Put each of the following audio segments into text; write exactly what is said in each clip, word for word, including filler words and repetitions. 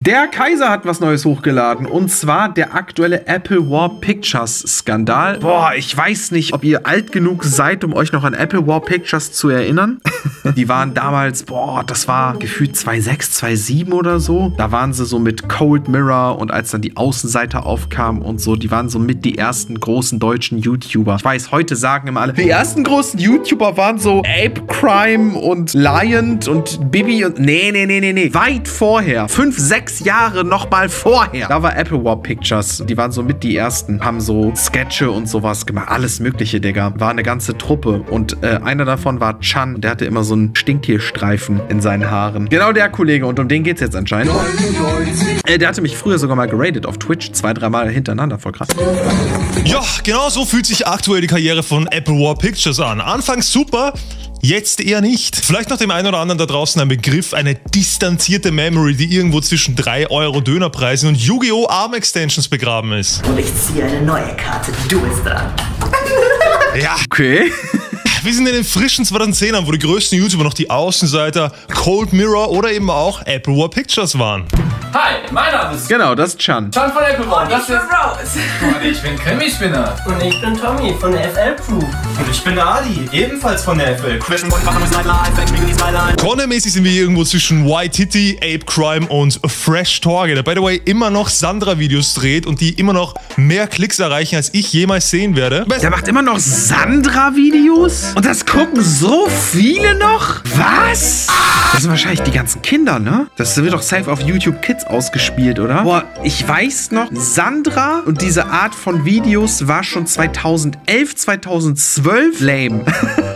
Der Kaiser hat was Neues hochgeladen und zwar der aktuelle Apple War Pictures Skandal. Boah, ich weiß nicht, ob ihr alt genug seid, um euch noch an Apple War Pictures zu erinnern. Die waren damals, boah, das war gefühlt zweitausendsechs, zweitausendsieben oder so. Da waren sie so mit Cold Mirror und als dann die Außenseiter aufkamen und so, die waren so mit die ersten großen deutschen YouTuber. Ich weiß, heute sagen immer alle, die ersten großen YouTuber waren so Ape Crime und Lion und Bibi und nee, nee, nee, nee, nee. Weit vorher. Fünf, sechs Jahre noch mal vorher. Da war Apple War Pictures. Die waren so mit die ersten. Haben so Sketche und sowas gemacht. Alles mögliche, Digga. War eine ganze Truppe. Und äh, einer davon war Chan. Der hatte immer so einen Stinktierstreifen in seinen Haaren. Genau der Kollege. Und um den geht's jetzt anscheinend. Äh, der hatte mich früher sogar mal geradet auf Twitch. Zwei, dreimal hintereinander. Voll krass. Ja, genau so fühlt sich aktuell die Karriere von Apple War Pictures an. Anfangs super. Jetzt eher nicht. Vielleicht noch dem einen oder anderen da draußen ein Begriff, eine distanzierte Memory, die irgendwo zwischen drei Euro Dönerpreisen und Yu-Gi-Oh! Arm-Extensions begraben ist. Und ich ziehe eine neue Karte, du bist dran. Ja. Okay. Wir sind in den frischen zweitausendzehnern, wo die größten YouTuber noch die Außenseiter Cold Mirror oder eben auch Apple War Pictures waren. Hi, mein Name ist... Genau, das ist Chan. Chan von Apple War. Und ich bin Rose. Und ich bin Krimi-Spinner. Und ich bin Tommy von der F L Crew. Und ich bin Adi, ebenfalls von der F L Crew. Content-mäßig sind wir hier irgendwo zwischen Waititi, Ape Crime und Fresh Torge, der by the way immer noch Sandra-Videos dreht und die immer noch mehr Klicks erreichen, als ich jemals sehen werde. Der macht immer noch Sandra-Videos? Und das gucken so viele noch? Was? Das sind wahrscheinlich die ganzen Kinder, ne? Das wird doch safe auf YouTube Kids ausgespielt, oder? Boah, ich weiß noch, Sandra und diese Art von Videos war schon zweitausendelf, zweitausendzwölf lame.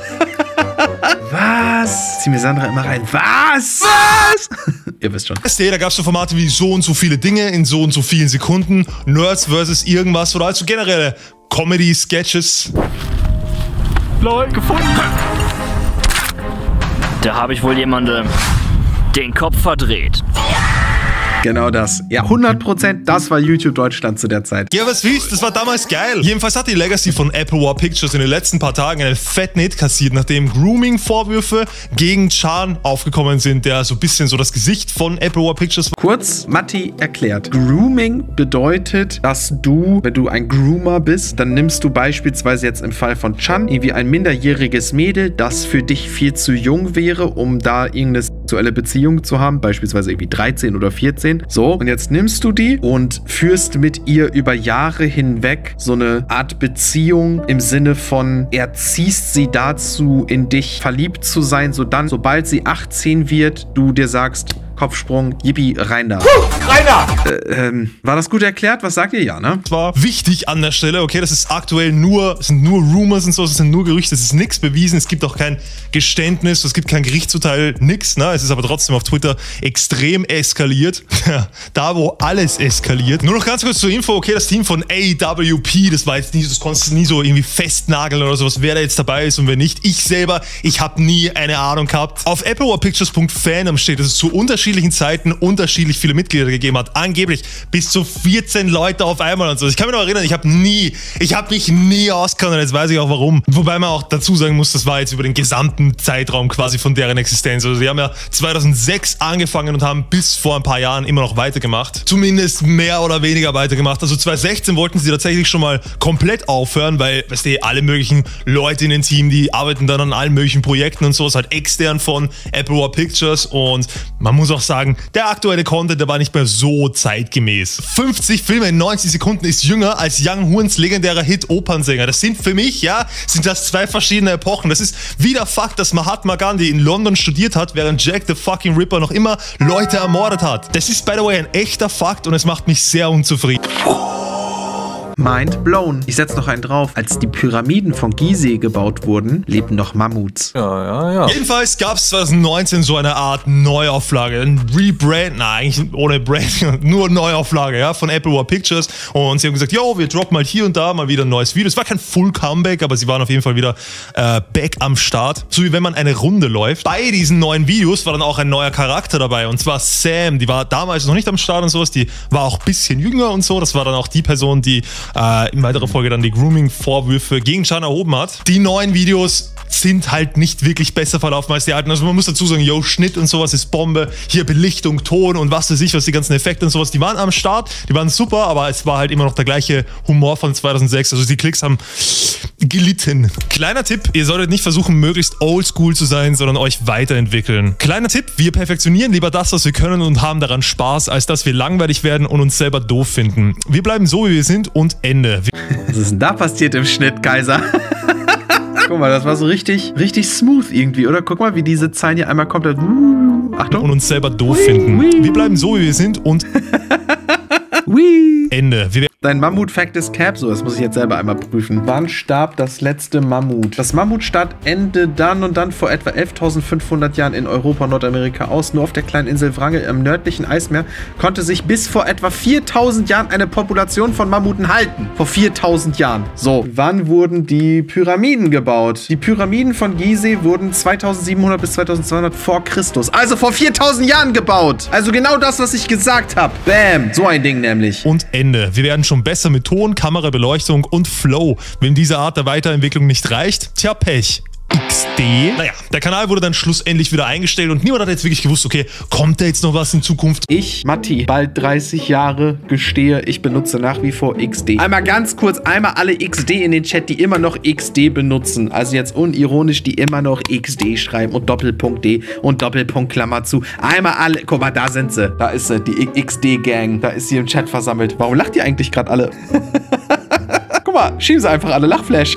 Was? Zieh mir Sandra immer rein. Was? Was? Ihr wisst schon. Da gab es so Formate wie so und so viele Dinge in so und so vielen Sekunden, Nerds versus irgendwas oder also generelle Comedy-Sketches. Lol, gefunden. Da habe ich wohl jemandem den Kopf verdreht. Genau das. Ja, hundert Prozent, das war YouTube Deutschland zu der Zeit. Ja, was willst du? Das war damals geil. Jedenfalls hat die Legacy von Apple War Pictures in den letzten paar Tagen einen fetten Hit kassiert, nachdem Grooming-Vorwürfe gegen Chan aufgekommen sind, der so ein bisschen so das Gesicht von Apple War Pictures war. Kurz, Matti erklärt. Grooming bedeutet, dass du, wenn du ein Groomer bist, dann nimmst du beispielsweise jetzt im Fall von Chan irgendwie ein minderjähriges Mädel, das für dich viel zu jung wäre, um da irgendeine sexuelle Beziehung zu haben, beispielsweise irgendwie dreizehn oder vierzehn. So, und jetzt nimmst du die und führst mit ihr über Jahre hinweg so eine Art Beziehung im Sinne von, erziehst sie dazu, in dich verliebt zu sein, so dann, sobald sie achtzehn wird, du dir sagst, Kopfsprung, yippie, rein da. Puh, rein da! Äh, ähm, war das gut erklärt? Was sagt ihr? Ja, ne? Das war wichtig an der Stelle, okay, das ist aktuell nur, es sind nur Rumors und so, es sind nur Gerüchte, es ist nichts bewiesen, es gibt auch kein Geständnis, es gibt kein Gerichtsurteil, nix, ne? Es ist aber trotzdem auf Twitter extrem eskaliert. Da, wo alles eskaliert. Nur noch ganz kurz zur Info, okay, das Team von A W P, das war jetzt nie, das konntest du nie so irgendwie festnageln oder sowas, wer da jetzt dabei ist und wer nicht. Ich selber, ich habe nie eine Ahnung gehabt. Auf applewarpictures punkt fandom steht, dass es zu unterschiedlichen Zeiten unterschiedlich viele Mitglieder gegeben hat. Angeblich bis zu vierzehn Leute auf einmal und so. Ich kann mich noch erinnern, ich habe nie, ich habe mich nie ausgekannt, jetzt weiß ich auch warum. Wobei man auch dazu sagen muss, das war jetzt über den gesamten Zeitraum quasi von deren Existenz. Also die haben ja zweitausendsechs angefangen und haben bis vor ein paar Jahren immer noch weitergemacht. Zumindest mehr oder weniger weitergemacht. Also zweitausendsechzehn wollten sie tatsächlich schon mal komplett aufhören, weil, weißt du, alle möglichen Leute in den Team, die arbeiten dann an allen möglichen Projekten und sowas, halt extern von Apple War Pictures und man muss auch sagen, der aktuelle Content, der war nicht mehr so zeitgemäß. fünfzig Filme in neunzig Sekunden ist jünger als Young Horns legendärer Hit Opernsänger. Das sind für mich, ja, sind das zwei verschiedene Epochen. Das ist wie der Fakt, dass Mahatma Gandhi in London studiert hat, während Jack the fucking Ripper noch immer Leute ermordet hat. Das ist, by the way, ein echter Fakt und es macht mich sehr unzufrieden. Mind blown. Ich setze noch einen drauf. Als die Pyramiden von Gizeh gebaut wurden, lebten noch Mammuts. Ja, ja, ja. Jedenfalls gab es zweitausendneunzehn so eine Art Neuauflage, ein Rebrand, na eigentlich ohne Brand, nur Neuauflage, ja, von Apple War Pictures und sie haben gesagt, yo, wir droppen mal hier und da mal wieder ein neues Video. Es war kein Full Comeback, aber sie waren auf jeden Fall wieder äh, back am Start. So wie wenn man eine Runde läuft. Bei diesen neuen Videos war dann auch ein neuer Charakter dabei und zwar Sam, die war damals noch nicht am Start und sowas, die war auch ein bisschen jünger und so. Das war dann auch die Person, die äh, in weiterer Folge dann die Grooming-Vorwürfe gegen Can erhoben hat. Die neuen Videos sind halt nicht wirklich besser verlaufen als die alten. Also man muss dazu sagen, yo, Schnitt und sowas ist Bombe. Hier Belichtung, Ton und was weiß ich, was die ganzen Effekte und sowas, die waren am Start, die waren super, aber es war halt immer noch der gleiche Humor von zweitausendsechs. Also die Klicks haben gelitten. Kleiner Tipp, ihr solltet nicht versuchen, möglichst oldschool zu sein, sondern euch weiterentwickeln. Kleiner Tipp, wir perfektionieren lieber das, was wir können und haben daran Spaß, als dass wir langweilig werden und uns selber doof finden. Wir bleiben so, wie wir sind und Ende. Was ist denn da passiert im Schnitt, Kaiser? Guck mal, das war so richtig, richtig smooth irgendwie, oder? Guck mal, wie diese Zeilen hier einmal kommt. Achtung. Und uns selber doof finden. Wir bleiben so, wie wir sind und Ende. Wir Dein Mammut-Fact ist Cap, so, das muss ich jetzt selber einmal prüfen. Wann starb das letzte Mammut? Das Mammut starb Ende dann und dann vor etwa elftausendfünfhundert Jahren in Europa und Nordamerika aus. Nur auf der kleinen Insel Wrangel im nördlichen Eismeer konnte sich bis vor etwa viertausend Jahren eine Population von Mammuten halten. Vor viertausend Jahren. So, wann wurden die Pyramiden gebaut? Die Pyramiden von Gizeh wurden zweitausendsiebenhundert bis zweitausendzweihundert vor Christus. Also vor viertausend Jahren gebaut. Also genau das, was ich gesagt habe. Bam. So ein Ding nämlich. Und Ende. Wir werden schon besser mit Ton, Kamera, Beleuchtung und Flow. Wenn diese Art der Weiterentwicklung nicht reicht, tja, Pech. X D. Naja, der Kanal wurde dann schlussendlich wieder eingestellt und niemand hat jetzt wirklich gewusst, okay, kommt da jetzt noch was in Zukunft? Ich, Matti, bald dreißig Jahre, gestehe, ich benutze nach wie vor X D. Einmal ganz kurz, einmal alle X D in den Chat, die immer noch X D benutzen. Also jetzt unironisch, die immer noch X D schreiben und Doppelpunkt D und Doppelpunkt Klammer zu. Einmal alle, guck mal, da sind sie. Da ist sie, die X D-Gang. Da ist sie im Chat versammelt. Warum lacht ihr eigentlich gerade alle? Guck mal, schieben sie einfach alle Lachflash.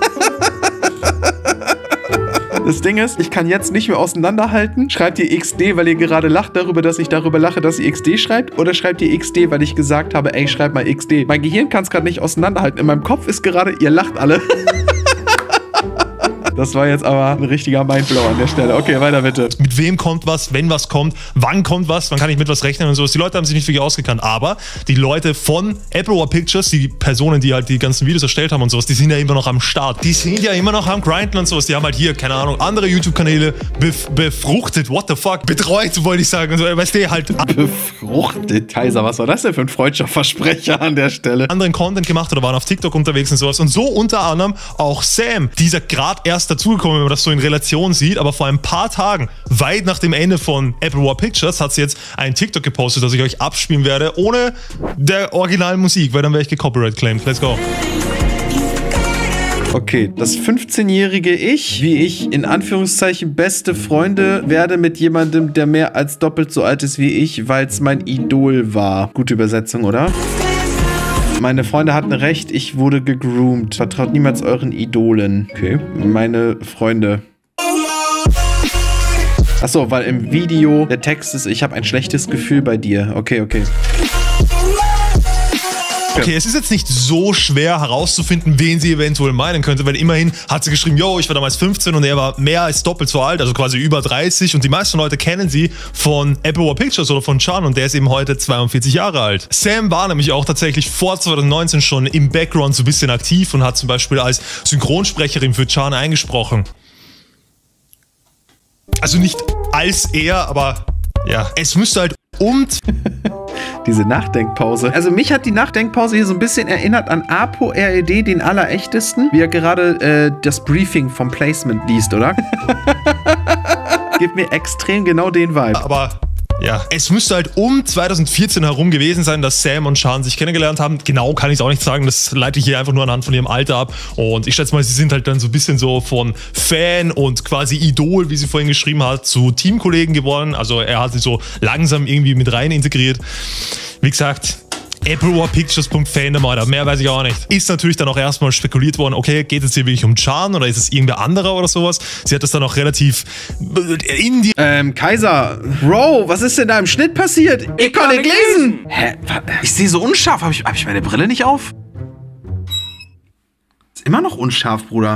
Das Ding ist, ich kann jetzt nicht mehr auseinanderhalten. Schreibt ihr X D, weil ihr gerade lacht darüber, dass ich darüber lache, dass ihr X D schreibt? Oder schreibt ihr X D, weil ich gesagt habe, ey, schreib mal X D? Mein Gehirn kann es gerade nicht auseinanderhalten. In meinem Kopf ist gerade, ihr lacht alle. Das war jetzt aber ein richtiger Mindblow an der Stelle. Okay, weiter bitte. Mit wem kommt was, wenn was kommt, wann kommt was, wann kann ich mit was rechnen und sowas. Die Leute haben sich nicht wirklich ausgekannt, aber die Leute von Apple War Pictures, die Personen, die halt die ganzen Videos erstellt haben und sowas, die sind ja immer noch am Start. Die sind ja immer noch am Grinden und sowas. Die haben halt hier, keine Ahnung, andere YouTube-Kanäle bef befruchtet, what the fuck, betreut, wollte ich sagen. Also, weißt du, halt... Befruchtet? Kaiser, was war das denn für ein freudscher Versprecher an der Stelle? Anderen Content gemacht oder waren auf TikTok unterwegs und sowas. Und so unter anderem auch Sam, dieser gerade erst dazugekommen, wenn man das so in Relation sieht, aber vor ein paar Tagen, weit nach dem Ende von Apple War Pictures, hat sie jetzt ein TikTok gepostet, das ich euch abspielen werde, ohne der originalen Musik, weil dann wäre ich gecopyright claimed. Let's go. Okay, das fünfzehnjährige Ich, wie ich in Anführungszeichen beste Freunde werde mit jemandem, der mehr als doppelt so alt ist wie ich, weil es mein Idol war. Gute Übersetzung, oder? Meine Freunde hatten recht, ich wurde gegroomt. Vertraut niemals euren Idolen. Okay, meine Freunde. Achso, weil im Video der Text ist, ich habe ein schlechtes Gefühl bei dir. Okay, okay. Okay, es ist jetzt nicht so schwer herauszufinden, wen sie eventuell meinen könnte, weil immerhin hat sie geschrieben, yo, ich war damals fünfzehn und er war mehr als doppelt so alt, also quasi über dreißig und die meisten Leute kennen sie von Apple War Pictures oder von Can und der ist eben heute zweiundvierzig Jahre alt. Sam war nämlich auch tatsächlich vor zweitausendneunzehn schon im Background so ein bisschen aktiv und hat zum Beispiel als Synchronsprecherin für Can eingesprochen. Also nicht als er, aber ja, es müsste halt um... Diese Nachdenkpause. Also mich hat die Nachdenkpause hier so ein bisschen erinnert an Apo R E D, den allerechtesten, wie er gerade äh, das Briefing vom Placement liest, oder? Gibt mir extrem genau den Vibe. Aber ja, es müsste halt um zweitausendvierzehn herum gewesen sein, dass Sam und Can sich kennengelernt haben. Genau kann ich es auch nicht sagen, das leite ich hier einfach nur anhand von ihrem Alter ab. Und ich schätze mal, sie sind halt dann so ein bisschen so von Fan und quasi Idol, wie sie vorhin geschrieben hat, zu Teamkollegen geworden. Also er hat sie so langsam irgendwie mit rein integriert. Wie gesagt, Apple War Pictures.fandom, Alter, mehr weiß ich auch nicht. Ist natürlich dann auch erstmal spekuliert worden, okay, geht es hier wirklich um Can oder ist es irgendwer anderer oder sowas? Sie hat das dann auch relativ in die... Ähm, Kaiser, Bro, was ist denn da im Schnitt passiert? Ich, ich kann nicht lesen! Hä? Ich sehe so unscharf. Habe ich, hab ich meine Brille nicht auf? Ist immer noch unscharf, Bruder.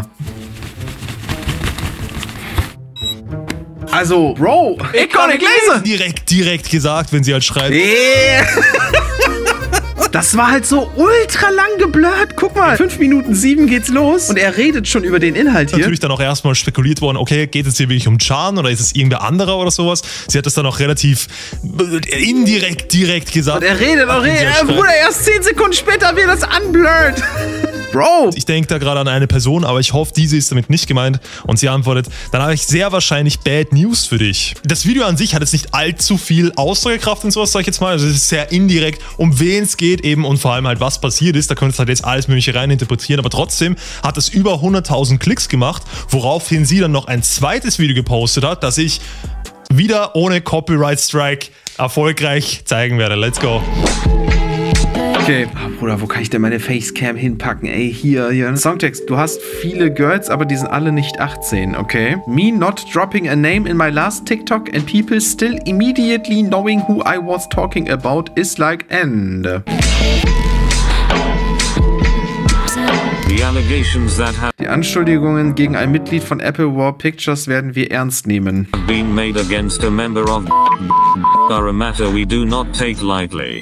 Also, Bro, ich kann nicht lesen! Direkt, direkt gesagt, wenn sie halt schreibt. Yeah. Das war halt so ultra lang geblurrt. Guck mal, fünf Minuten sieben geht's los und er redet schon über den Inhalt hier. Natürlich dann auch erstmal spekuliert worden, okay, geht es hier wirklich um Can oder ist es irgendwer anderer oder sowas? Sie hat das dann auch relativ indirekt, direkt gesagt. Und er redet auch, redet, äh, Bruder, erst zehn Sekunden später wird das unblurred. Bro. Ich denke da gerade an eine Person, aber ich hoffe, diese ist damit nicht gemeint. Und sie antwortet, dann habe ich sehr wahrscheinlich Bad News für dich. Das Video an sich hat jetzt nicht allzu viel Aussagekraft und sowas, sag ich jetzt mal. Also es ist sehr indirekt, um wen es geht eben und vor allem halt, was passiert ist. Da könnt ihr halt jetzt alles mögliche rein interpretieren. Aber trotzdem hat es über hunderttausend Klicks gemacht, woraufhin sie dann noch ein zweites Video gepostet hat, das ich wieder ohne Copyright Strike erfolgreich zeigen werde. Let's go. Okay. Oh, Bruder, wo kann ich denn meine Facecam hinpacken? Ey, hier, hier. Songtext, du hast viele Girls, aber die sind alle nicht achtzehn, okay? Me not dropping a name in my last TikTok and people still immediately knowing who I was talking about is like end. Die Anschuldigungen gegen ein Mitglied von Apple War Pictures werden wir ernst nehmen. Been made against a member of are a matter we do not take lightly.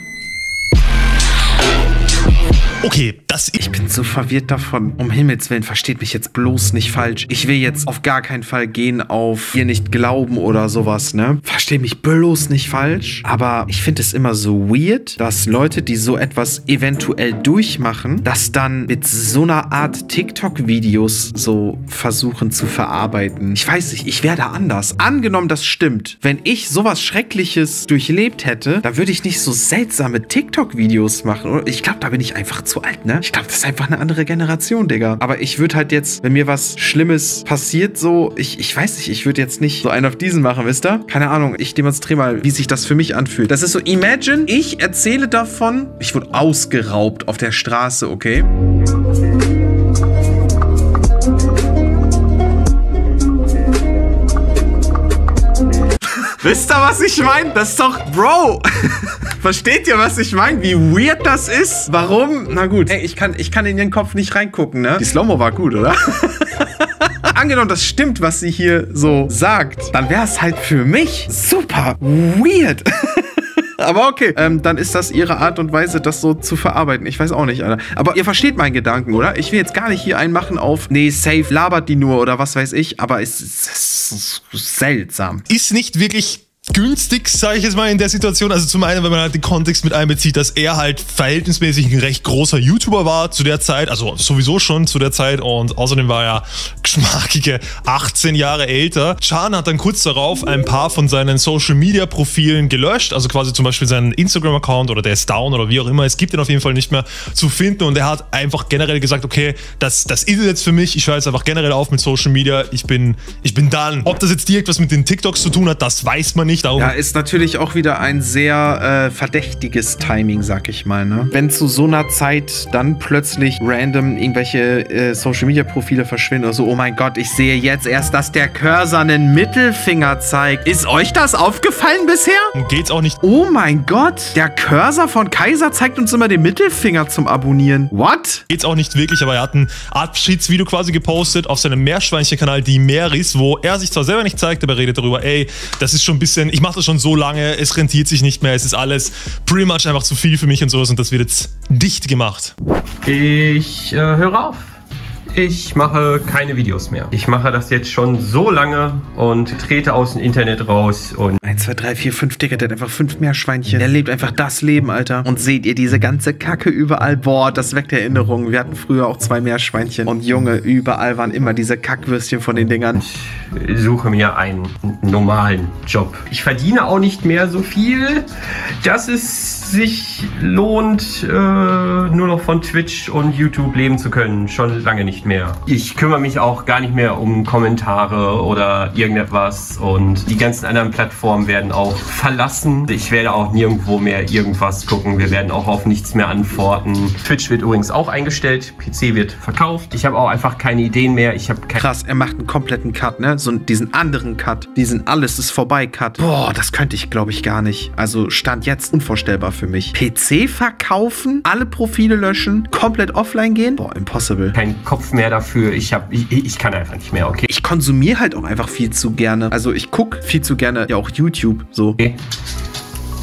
Okay, das... Ich bin so verwirrt davon. Um Himmels Willen, versteht mich jetzt bloß nicht falsch. Ich will jetzt auf gar keinen Fall gehen auf ihr nicht glauben oder sowas, ne? Versteht mich bloß nicht falsch. Aber ich finde es immer so weird, dass Leute, die so etwas eventuell durchmachen, das dann mit so einer Art TikTok-Videos so versuchen zu verarbeiten. Ich weiß nicht, ich wäre da anders. Angenommen, das stimmt. Wenn ich sowas Schreckliches durchlebt hätte, dann würde ich nicht so seltsame TikTok-Videos machen. Oder? Ich glaube, da bin ich einfach zu alt, ne? Ich glaube, das ist einfach eine andere Generation, Digga. Aber ich würde halt jetzt, wenn mir was Schlimmes passiert, so, ich, ich weiß nicht, ich würde jetzt nicht so einen auf diesen machen, wisst ihr? Keine Ahnung, ich demonstriere mal, wie sich das für mich anfühlt. Das ist so, imagine, ich erzähle davon, ich wurde ausgeraubt auf der Straße, okay? Wisst ihr, was ich meine? Das ist doch, Bro. Versteht ihr, was ich meine? Wie weird das ist? Warum? Na gut. Ey, ich kann, ich kann in ihren Kopf nicht reingucken, ne? Die Slow-Mo war gut, oder? Angenommen, das stimmt, was sie hier so sagt, dann wäre es halt für mich super weird. Aber okay, ähm, dann ist das ihre Art und Weise, das so zu verarbeiten. Ich weiß auch nicht, Alter. Aber ihr versteht meinen Gedanken, oder? Ich will jetzt gar nicht hier einen machen auf, nee, safe, labert die nur oder was weiß ich. Aber es ist seltsam. Ist nicht wirklich günstig, sage ich jetzt mal in der Situation. Also zum einen, wenn man halt den Kontext mit einbezieht, dass er halt verhältnismäßig ein recht großer YouTuber war zu der Zeit, also sowieso schon zu der Zeit und außerdem war er geschmackige achtzehn Jahre älter. Can hat dann kurz darauf ein paar von seinen Social Media Profilen gelöscht, also quasi zum Beispiel seinen Instagram Account oder der ist down oder wie auch immer, es gibt ihn auf jeden Fall nicht mehr zu finden und er hat einfach generell gesagt, okay, das, das ist es jetzt für mich, ich höre jetzt einfach generell auf mit Social Media, ich bin, ich bin done. Ob das jetzt direkt was mit den TikToks zu tun hat, das weiß man nicht. Darum ja, ist natürlich auch wieder ein sehr äh, verdächtiges Timing, sag ich mal, ne? Wenn zu so einer Zeit dann plötzlich random irgendwelche äh, Social-Media-Profile verschwinden oder so, oh mein Gott, ich sehe jetzt erst, dass der Cursor einen Mittelfinger zeigt. Ist euch das aufgefallen bisher? Geht's auch nicht. Oh mein Gott, der Cursor von Kaiser zeigt uns immer den Mittelfinger zum Abonnieren. What? Geht's auch nicht wirklich, aber er hat ein Abschiedsvideo quasi gepostet auf seinem Meerschweinchen-Kanal, die Meeris, wo er sich zwar selber nicht zeigt, aber redet darüber, ey, das ist schon ein bisschen, ich mache das schon so lange, es rentiert sich nicht mehr, es ist alles pretty much einfach zu viel für mich und sowas und das wird jetzt dicht gemacht. Ich äh, höre auf. Ich mache keine Videos mehr. Ich mache das jetzt schon so lange und trete aus dem Internet raus und... eins, zwei, drei, vier, fünf, Digga, der hat einfach fünf Meerschweinchen. Der lebt einfach das Leben, Alter. Und seht ihr diese ganze Kacke überall? Boah, das weckt Erinnerungen. Wir hatten früher auch zwei Meerschweinchen. Und Junge, überall waren immer diese Kackwürstchen von den Dingern. Ich suche mir einen normalen Job. Ich verdiene auch nicht mehr so viel, dass es sich lohnt, äh, nur noch von Twitch und YouTube leben zu können. Schon lange nicht mehr. Ich kümmere mich auch gar nicht mehr um Kommentare oder irgendetwas und die ganzen anderen Plattformen werden auch verlassen. Ich werde auch nirgendwo mehr irgendwas gucken. Wir werden auch auf nichts mehr antworten. Twitch wird übrigens auch eingestellt. P C wird verkauft. Ich habe auch einfach keine Ideen mehr. Ich habe keine... Krass, er macht einen kompletten Cut, ne? So diesen anderen Cut. Diesen alles ist vorbei Cut. Boah, das könnte ich, glaube ich, gar nicht. Also Stand jetzt unvorstellbar für mich. P C verkaufen, alle Profile löschen, komplett offline gehen? Boah, impossible. Kein Kopf mehr dafür. Ich, hab, ich, ich kann einfach nicht mehr, okay? Ich konsumiere halt auch einfach viel zu gerne. Also ich gucke viel zu gerne ja auch YouTube so. Okay.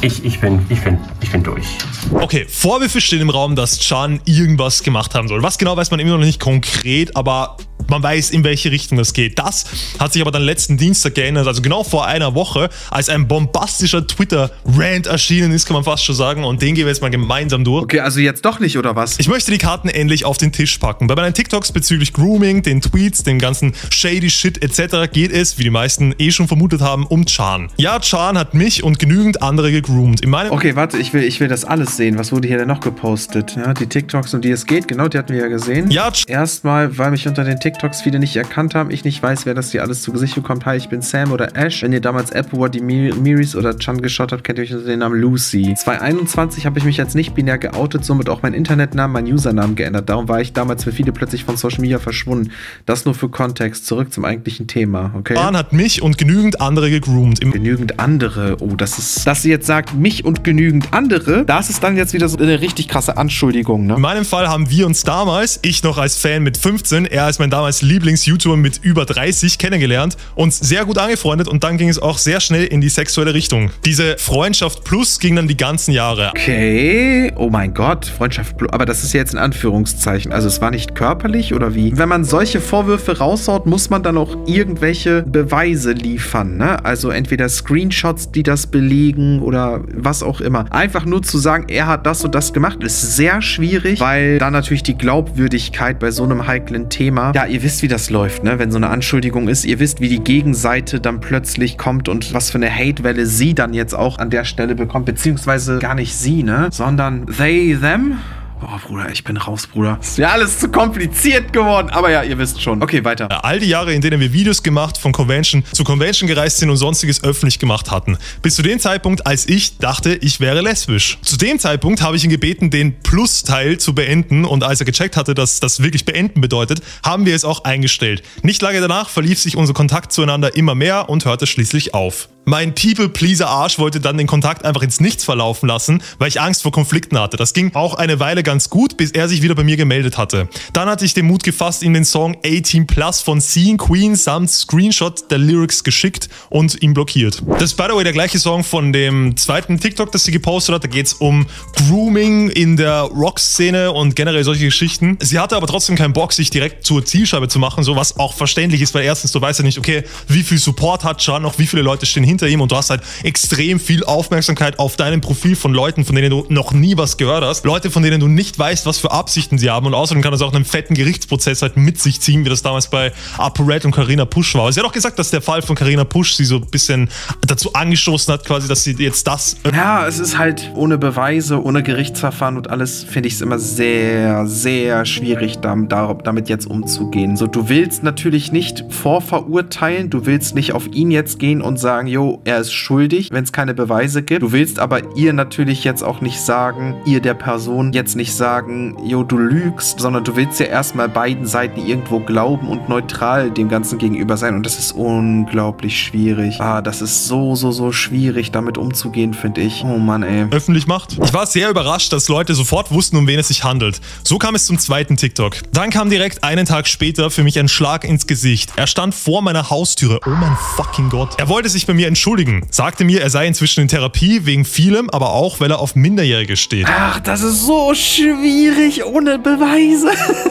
Ich, ich bin, ich bin, ich bin durch. Okay, Vorwürfe stehen im Raum, dass Can irgendwas gemacht haben soll. Was genau weiß man immer noch nicht konkret, aber man weiß, in welche Richtung das geht. Das hat sich aber dann letzten Dienstag geändert, also genau vor einer Woche, als ein bombastischer Twitter-Rant erschienen ist, kann man fast schon sagen. Und den gehen wir jetzt mal gemeinsam durch. Okay, also jetzt doch nicht, oder was? Ich möchte die Karten endlich auf den Tisch packen. Bei meinen TikToks bezüglich Grooming, den Tweets, dem ganzen shady Shit et cetera geht es, wie die meisten eh schon vermutet haben, um Can. Ja, Can hat mich und genügend andere gegroomt. In meinem Okay, warte, ich will, ich will das alles sehen. Was wurde hier denn noch gepostet? Ja, die TikToks, um die es geht, genau, die hatten wir ja gesehen. Ja, Erstmal, weil mich unter den TikToks viele nicht erkannt haben, ich nicht weiß, wer das hier alles zu Gesicht bekommt. Hi, ich bin Sam oder Ash. Wenn ihr damals Apple War die Mir Miris oder Can geschaut habt, kennt ihr euch unter den Namen Lucy. zwanzig einundzwanzig habe ich mich als nicht binär geoutet, somit auch mein Internetnamen, mein Usernamen geändert. Darum war ich damals für viele plötzlich von Social Media verschwunden. Das nur für Kontext. Zurück zum eigentlichen Thema, okay? Can hat mich und genügend andere gegroomt. Im Genügend andere. Oh, das ist... Dass sie jetzt sagt, mich und genügend andere, das ist dann jetzt wieder so eine richtig krasse Anschuldigung, ne? In meinem Fall haben wir uns damals, ich noch als Fan mit fünfzehn, er als mein damals Lieblings-YouTuber mit über dreißig kennengelernt, uns sehr gut angefreundet und dann ging es auch sehr schnell in die sexuelle Richtung. Diese Freundschaft plus ging dann die ganzen Jahre. Okay, oh mein Gott, Freundschaft plus, aber das ist ja jetzt in Anführungszeichen, also es war nicht körperlich oder wie? Wenn man solche Vorwürfe raushaut, muss man dann auch irgendwelche Beweise liefern, ne? Also entweder Screenshots, die das belegen oder was auch immer. Einfach nur zu sagen, er hat das und das gemacht, ist sehr schwierig, weil dann natürlich die Glaubwürdigkeit bei so einem heiklen Thema, ja, ihr wisst, wie das läuft, ne? Wenn so eine Anschuldigung ist, ihr wisst, wie die Gegenseite dann plötzlich kommt und was für eine Hatewelle sie dann jetzt auch an der Stelle bekommt, beziehungsweise gar nicht sie, ne? Sondern they, them. Boah, Bruder, ich bin raus, Bruder. Ist ja alles zu kompliziert geworden. Aber ja, ihr wisst schon. Okay, weiter. All die Jahre, in denen wir Videos gemacht, von Convention zu Convention gereist sind und sonstiges öffentlich gemacht hatten. Bis zu dem Zeitpunkt, als ich dachte, ich wäre lesbisch. Zu dem Zeitpunkt habe ich ihn gebeten, den Plus-Teil zu beenden. Und als er gecheckt hatte, dass das wirklich beenden bedeutet, haben wir es auch eingestellt. Nicht lange danach verlief sich unser Kontakt zueinander immer mehr und hörte schließlich auf. Mein People-Pleaser-Arsch wollte dann den Kontakt einfach ins Nichts verlaufen lassen, weil ich Angst vor Konflikten hatte. Das ging auch eine Weile ganz gut, bis er sich wieder bei mir gemeldet hatte. Dann hatte ich den Mut gefasst, ihm den Song achtzehn Plus von Seeing Queen samt Screenshot der Lyrics geschickt und ihn blockiert. Das ist by the way der gleiche Song von dem zweiten TikTok, das sie gepostet hat. Da geht es um Grooming in der Rock-Szene und generell solche Geschichten. Sie hatte aber trotzdem keinen Bock, sich direkt zur Zielscheibe zu machen, so was auch verständlich ist, weil erstens, du weißt ja nicht, okay, wie viel Support hat Can, noch wie viele Leute stehen hinter ihm und du hast halt extrem viel Aufmerksamkeit auf deinem Profil von Leuten, von denen du noch nie was gehört hast. Leute, von denen du nicht weißt, was für Absichten sie haben und außerdem kann das auch einen fetten Gerichtsprozess halt mit sich ziehen, wie das damals bei ApoRed und Carina Pusch war. Sie hat auch gesagt, dass der Fall von Carina Pusch sie so ein bisschen dazu angestoßen hat, quasi, dass sie jetzt das... Ja, es ist halt ohne Beweise, ohne Gerichtsverfahren und alles, finde ich es immer sehr, sehr schwierig, damit jetzt umzugehen. So, du willst natürlich nicht vorverurteilen, du willst nicht auf ihn jetzt gehen und sagen, jo, er ist schuldig, wenn es keine Beweise gibt. Du willst aber ihr natürlich jetzt auch nicht sagen, ihr der Person jetzt nicht sagen, jo, du lügst, sondern du willst ja erstmal beiden Seiten irgendwo glauben und neutral dem Ganzen gegenüber sein. Und das ist unglaublich schwierig. Ah, das ist so, so, so schwierig, damit umzugehen, finde ich. Oh Mann, ey. Öffentlich macht. Ich war sehr überrascht, dass Leute sofort wussten, um wen es sich handelt. So kam es zum zweiten TikTok. Dann kam direkt einen Tag später für mich ein Schlag ins Gesicht. Er stand vor meiner Haustüre. Oh mein fucking Gott. Er wollte sich bei mir entschuldigen. Sagte mir, er sei inzwischen in Therapie wegen vielem, aber auch, weil er auf Minderjährige steht. Ach, das ist so schwierig ohne Beweise.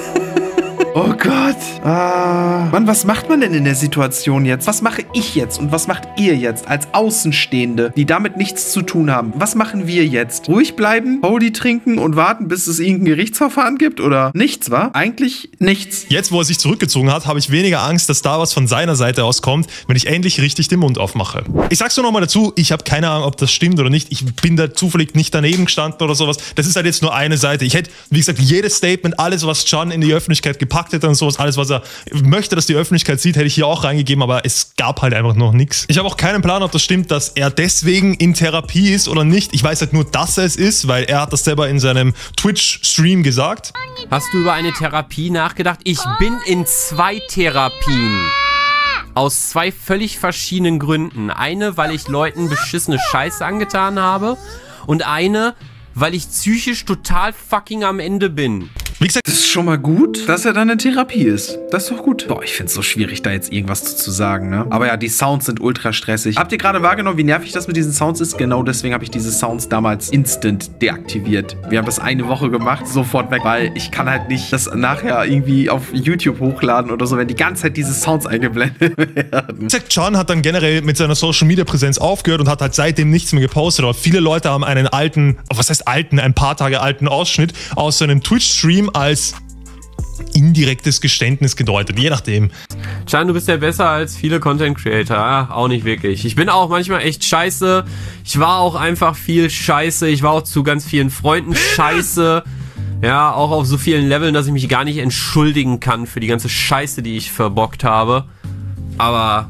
Oh Gott. Ah. Mann, was macht man denn in der Situation jetzt? Was mache ich jetzt und was macht ihr jetzt als Außenstehende, die damit nichts zu tun haben? Was machen wir jetzt? Ruhig bleiben, Holy trinken und warten, bis es irgendein Gerichtsverfahren gibt? Oder nichts, wa? Eigentlich nichts. Jetzt, wo er sich zurückgezogen hat, habe ich weniger Angst, dass da was von seiner Seite aus kommt, wenn ich endlich richtig den Mund aufmache. Ich sag's nur nochmal dazu, ich habe keine Ahnung, ob das stimmt oder nicht. Ich bin da zufällig nicht daneben gestanden oder sowas. Das ist halt jetzt nur eine Seite. Ich hätte, wie gesagt, jedes Statement, alles, was Can in die Öffentlichkeit gepackt hätte und sowas, alles, was er möchte, dass die Öffentlichkeit sieht, hätte ich hier auch reingegeben, aber es gab halt einfach noch nichts. Ich habe auch keinen Plan, ob das stimmt, dass er deswegen in Therapie ist oder nicht. Ich weiß halt nur, dass er es ist, weil er hat das selber in seinem Twitch-Stream gesagt. Hast du über eine Therapie nachgedacht? Ich bin in zwei Therapien. Aus zwei völlig verschiedenen Gründen. Eine, weil ich Leuten beschissene Scheiße angetan habe und eine, weil ich psychisch total fucking am Ende bin. Wie gesagt, das ist schon mal gut, dass er dann in Therapie ist. Das ist doch gut. Boah, ich finde es so schwierig, da jetzt irgendwas zu, zu sagen, ne? Aber ja, die Sounds sind ultra stressig. Habt ihr gerade wahrgenommen, wie nervig das mit diesen Sounds ist? Genau deswegen habe ich diese Sounds damals instant deaktiviert. Wir haben das eine Woche gemacht, sofort weg, weil ich kann halt nicht das nachher irgendwie auf YouTube hochladen oder so, wenn die ganze Zeit diese Sounds eingeblendet werden. Wie gesagt, Can hat dann generell mit seiner Social-Media-Präsenz aufgehört und hat halt seitdem nichts mehr gepostet. Aber viele Leute haben einen alten, was heißt alten, ein paar Tage alten Ausschnitt aus seinem Twitch-Stream als indirektes Geständnis gedeutet, je nachdem. Can, du bist ja besser als viele Content Creator. Ja, auch nicht wirklich. Ich bin auch manchmal echt scheiße. Ich war auch einfach viel scheiße. Ich war auch zu ganz vielen Freunden scheiße. Ja, auch auf so vielen Leveln, dass ich mich gar nicht entschuldigen kann für die ganze Scheiße, die ich verbockt habe. Aber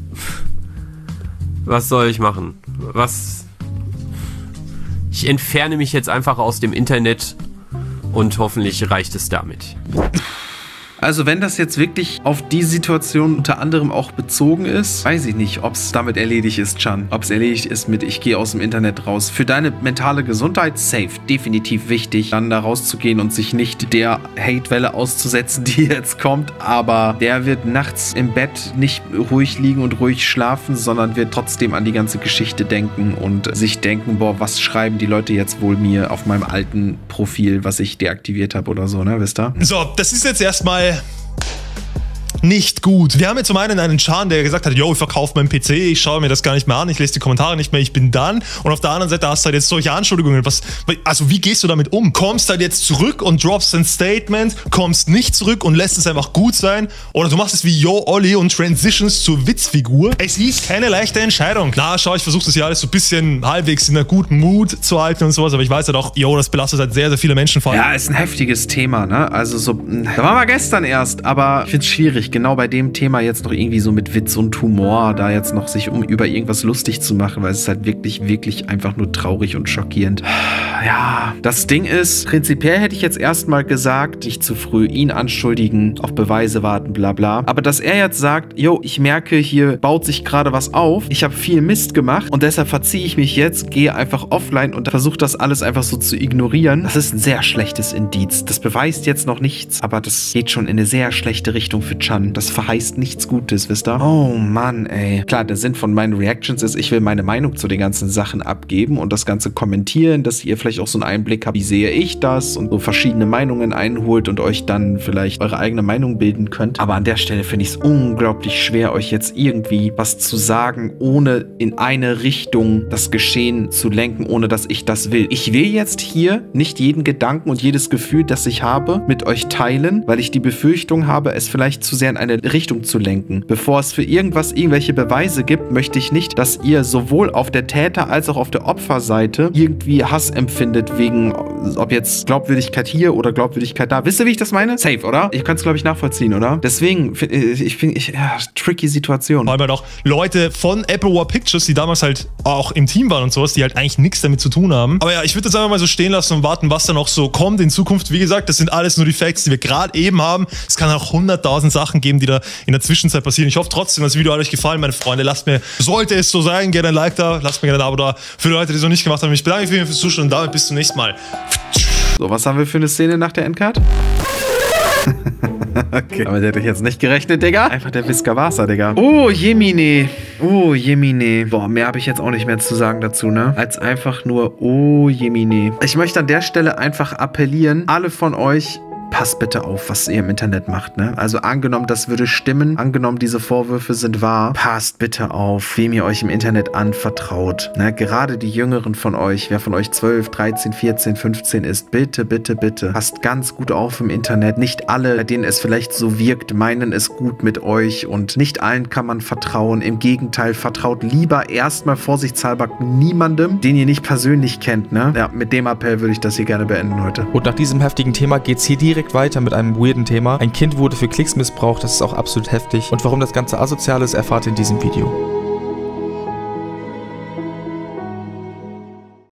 was soll ich machen? Was? Ich entferne mich jetzt einfach aus dem Internet und hoffentlich reicht es damit. Also wenn das jetzt wirklich auf die Situation unter anderem auch bezogen ist, weiß ich nicht, ob es damit erledigt ist, Can. Ob es erledigt ist mit, ich gehe aus dem Internet raus. Für deine mentale Gesundheit, safe, definitiv wichtig, dann da rauszugehen und sich nicht der Hatewelle auszusetzen, die jetzt kommt. Aber der wird nachts im Bett nicht ruhig liegen und ruhig schlafen, sondern wird trotzdem an die ganze Geschichte denken und sich denken, boah, was schreiben die Leute jetzt wohl mir auf meinem alten Profil, was ich deaktiviert habe oder so, ne, wisst ihr? So, das ist jetzt erstmal nicht gut. Wir haben jetzt zum einen einen Can, der gesagt hat, yo, ich verkaufe meinen P C, ich schaue mir das gar nicht mehr an, ich lese die Kommentare nicht mehr, ich bin dann. Und auf der anderen Seite hast du halt jetzt solche Anschuldigungen. Was, also wie gehst du damit um? Kommst halt jetzt zurück und droppst ein Statement, kommst nicht zurück und lässt es einfach gut sein? Oder du machst es wie Yo Olli und transitions zur Witzfigur? Es ist keine leichte Entscheidung. Klar, schau, ich versuche das ja alles so ein bisschen halbwegs in einer guten Mut zu halten und sowas, aber ich weiß halt auch, yo, das belastet halt sehr, sehr viele Menschen. Vor allem. Ja, ist ein heftiges Thema, ne? Also so, da waren wir gestern erst, aber ich finde es schwierig, genau bei dem Thema jetzt noch irgendwie so mit Witz und Humor da jetzt noch sich um über irgendwas lustig zu machen, weil es ist halt wirklich, wirklich einfach nur traurig und schockierend. Ja, das Ding ist, prinzipiell hätte ich jetzt erstmal gesagt, nicht zu früh ihn anschuldigen, auf Beweise warten, bla bla. Aber dass er jetzt sagt, yo, ich merke, hier baut sich gerade was auf, ich habe viel Mist gemacht und deshalb verziehe ich mich jetzt, gehe einfach offline und versuche das alles einfach so zu ignorieren, das ist ein sehr schlechtes Indiz. Das beweist jetzt noch nichts, aber das geht schon in eine sehr schlechte Richtung für Can. Das verheißt nichts Gutes, wisst ihr? Oh Mann, ey. Klar, der Sinn von meinen Reactions ist, ich will meine Meinung zu den ganzen Sachen abgeben und das Ganze kommentieren, dass ihr vielleicht auch so einen Einblick habt, wie sehe ich das und so verschiedene Meinungen einholt und euch dann vielleicht eure eigene Meinung bilden könnt. Aber an der Stelle finde ich es unglaublich schwer, euch jetzt irgendwie was zu sagen, ohne in eine Richtung das Geschehen zu lenken, ohne dass ich das will. Ich will jetzt hier nicht jeden Gedanken und jedes Gefühl, das ich habe, mit euch teilen, weil ich die Befürchtung habe, es vielleicht zu sehr in eine Richtung zu lenken. Bevor es für irgendwas irgendwelche Beweise gibt, möchte ich nicht, dass ihr sowohl auf der Täter- als auch auf der Opferseite irgendwie Hass empfindet wegen, ob jetzt Glaubwürdigkeit hier oder Glaubwürdigkeit da. Wisst ihr, wie ich das meine? Safe, oder? Ich kann es, glaube ich, nachvollziehen, oder? Deswegen, ich finde, ich, ja, tricky Situation. Vor allem halt auch Leute von Apple War Pictures, die damals halt auch im Team waren und sowas, die halt eigentlich nichts damit zu tun haben. Aber ja, ich würde das einfach mal so stehen lassen und warten, was da noch so kommt in Zukunft. Wie gesagt, das sind alles nur die Facts, die wir gerade eben haben. Es kann auch hunderttausend Sachen geben, die da in der Zwischenzeit passieren. Ich hoffe trotzdem, das Video hat euch gefallen, meine Freunde. Lasst mir, sollte es so sein, gerne ein Like da, lasst mir gerne ein Abo da. Für die Leute, die es noch nicht gemacht haben, ich bedanke mich fürs Zuschauen und damit bis zum nächsten Mal. So, was haben wir für eine Szene nach der Endcard? Okay. Damit hätte ich jetzt nicht gerechnet, Digga. Einfach der Viscavasa, Digga. Oh, Jemine. Oh, Jemine. Boah, mehr habe ich jetzt auch nicht mehr zu sagen dazu, ne? Als einfach nur, oh, Jemine. Ich möchte an der Stelle einfach appellieren, alle von euch, passt bitte auf, was ihr im Internet macht, ne? Also angenommen, das würde stimmen, angenommen, diese Vorwürfe sind wahr, passt bitte auf, wem ihr euch im Internet anvertraut, ne? Gerade die Jüngeren von euch, wer von euch zwölf, dreizehn, vierzehn, fünfzehn ist, bitte, bitte, bitte, passt ganz gut auf im Internet. Nicht alle, bei denen es vielleicht so wirkt, meinen es gut mit euch und nicht allen kann man vertrauen. Im Gegenteil, vertraut lieber erstmal vorsichtshalber niemandem, den ihr nicht persönlich kennt, ne? Ja, mit dem Appell würde ich das hier gerne beenden heute. Und nach diesem heftigen Thema geht's hier direkt weiter mit einem weirden Thema. Ein Kind wurde für Klicks missbraucht, das ist auch absolut heftig. Und warum das Ganze asozial ist, erfahrt ihr in diesem Video.